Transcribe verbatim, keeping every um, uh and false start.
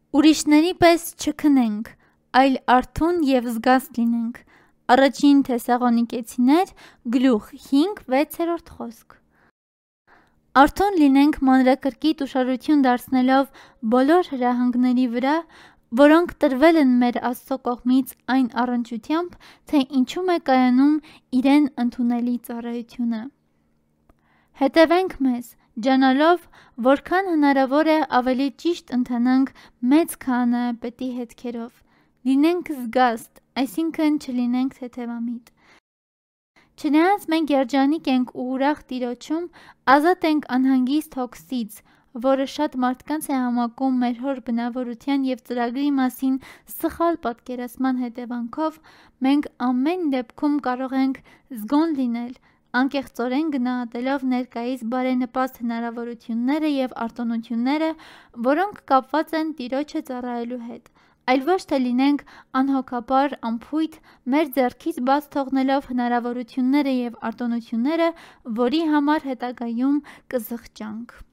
Ուրիշների պես չքնենք, այլ արթուն և զգաստ լինենք։ Առաջին Թեսաղոնիկեցիներ, գլուխ հինգ վեցերորդ խոսք։ Արթուն լինենք մանրակրկիտ ուշադրություն դարձնելով բոլոր հրահանգների վրա, որոնք տրվել են մեր Աստծո կողմից այն առնչությամբ, թե ինչում է կայանում Իրեն ընդունելի ծառայությունը։ Հետևենք մեզ, ջանալով, որքան հնարավոր է ավելի ճիշտ ընթանանք մեծ քահանայապետի հետքերով։ Լինենք զգաստ, այսինքն չլինենք թեթևամիտ։ Չնայած մենք երջանիկ ենք ու ուրախ Տիրոջում, ազատ ենք անհանգիստ հոգսից, որը շատ մարդկանց է համակում մեր հոր բնավորության և ծրագրի մասին սխալ պատկերացման հետևանքով, մենք ամեն դեպքում կարող ենք զգոն լինել, անկեղծորեն գնահատելով ներկայիս բարենպաստ հնարավորությունները և արտոնությունները, որոնք կապված են Տիրոջը ծառայելու հետ, այլ ոչ թե լինենք անհոգաբար, անփույթ, մեր ձեռքից բաց թողնելով հնարավորությունները և արտոնությունները, որի համար հետագայում կզղջանք։